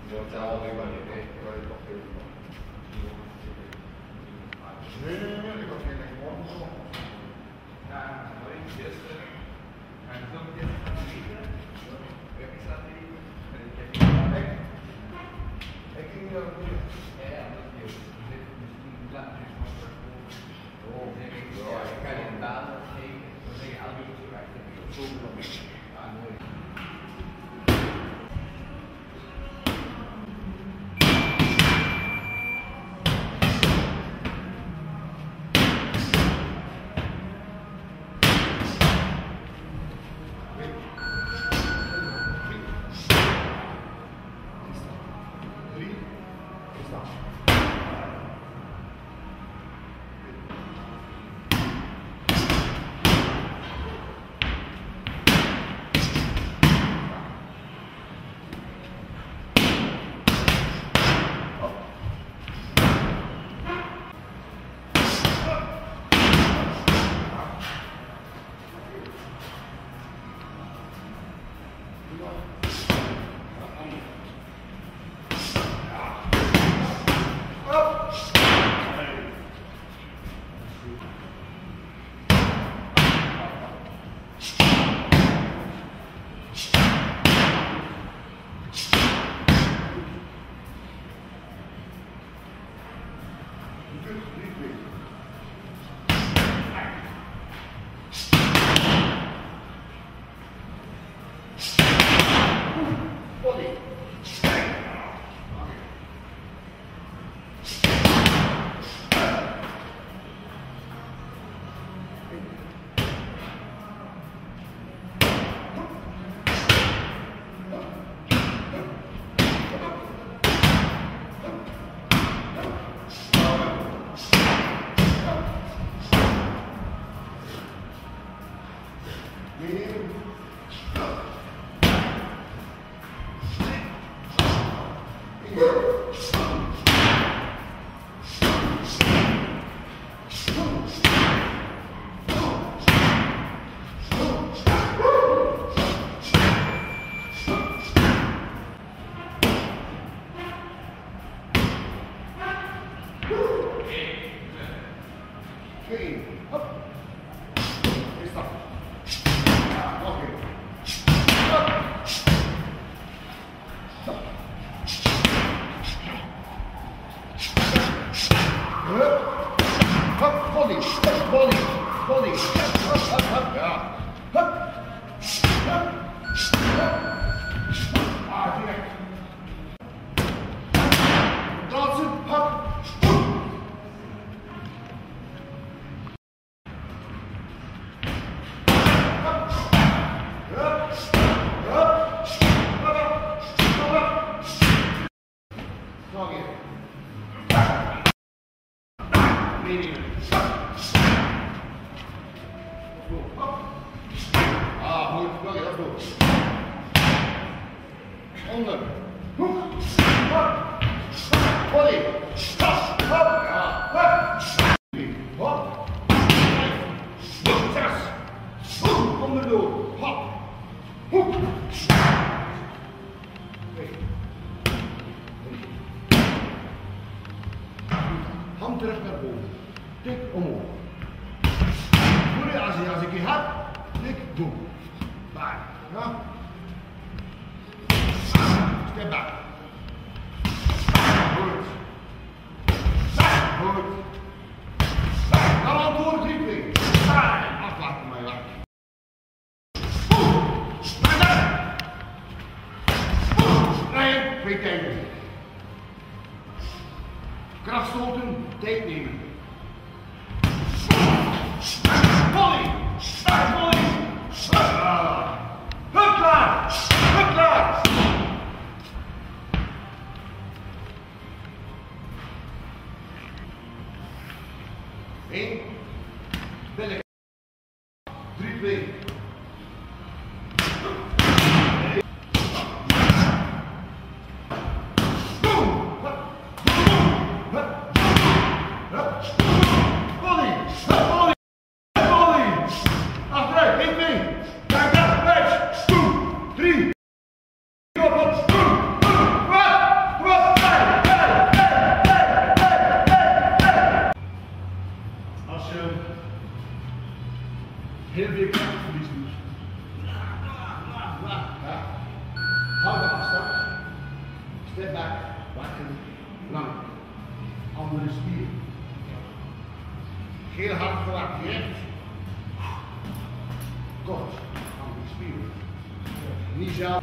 Ham terug naar boven. Tik omhoog. Voel je als ik je heb, tik doen. Back. Ja? Step back. Goed. Goed. Ga door, dribbling. Aflaten maar weg. Rijden, twee tijden. Krachtstoten, tijd nemen. Volley! Volley! Hup klaar! Hup klaar! Eén. Billig. 3, 2. Step back, wachten, lang. Andere spier. Heel hard gelaten, recht. Kort, andere spier. Niet zelf.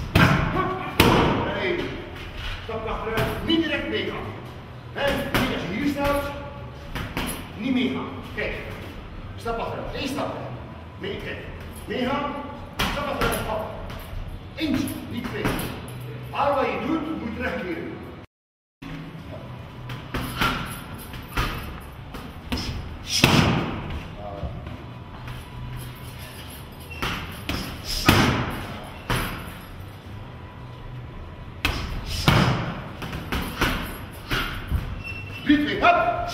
Nee. Stap achteruit, niet direct meegaan. Niet als je hier staat, niet meegaan. Kijk, stap achteruit, 1 stap. Kijk, meegaan, stap achteruit, stap. Eentje, niet 2. Al wat je doet, moet terugkeren. Drie, hup!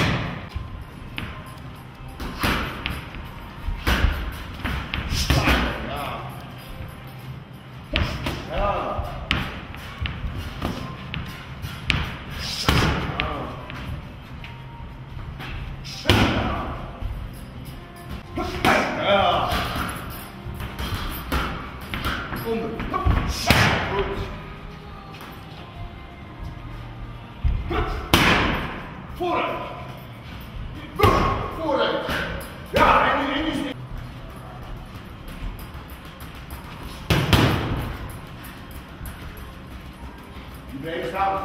Onder. Goed. Vooruit. Vooruit. Ja, en nu steek. Blijf staan.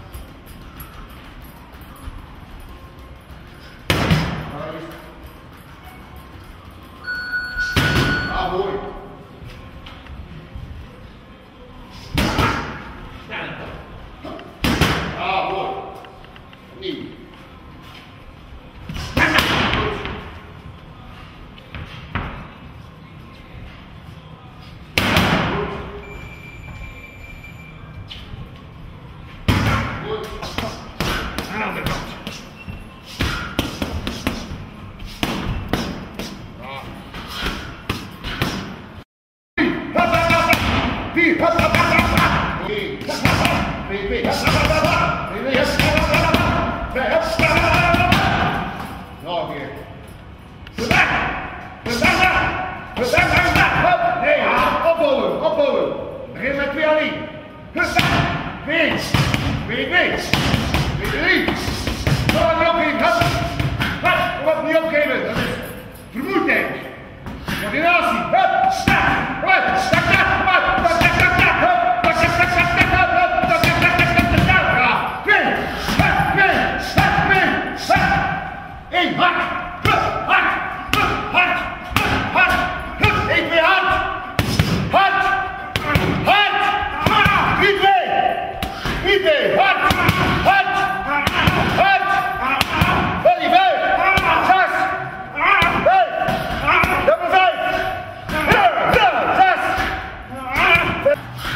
Ah, mooi. Ah, mooi. Niet. Goed. Aan de andere kant. Nog een keer. Nee, opbouwen, opbouwen. Begin met 2 alleen. 2, 2, 2, 3. Nog niet opgeven. Wat niet opgeven, dat is vermoeidheid. Coördinatie. Eén, hard! Hard! Hard! Hard! Eén, 2, hard! Hard! Hard! 3, 2! 3, 2! Hard! Hard! Hard! Ready, 5! 6! 5! Nummer 5! 6!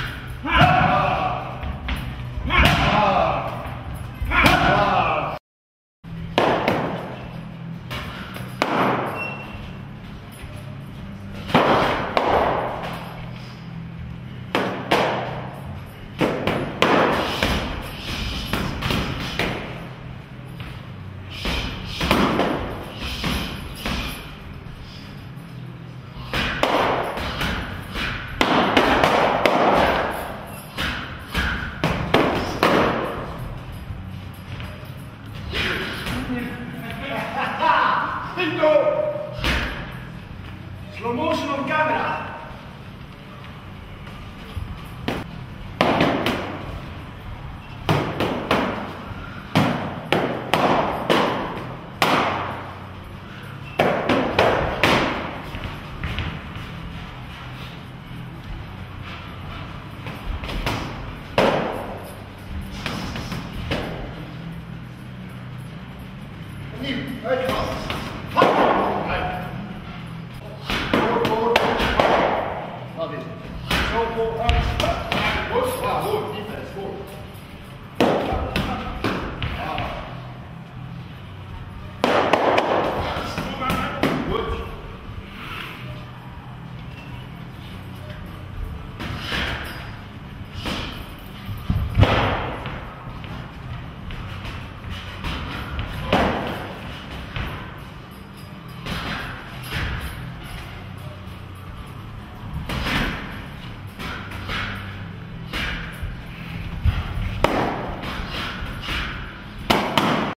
Bingo! Slow motion on camera. Opnieuw, uit.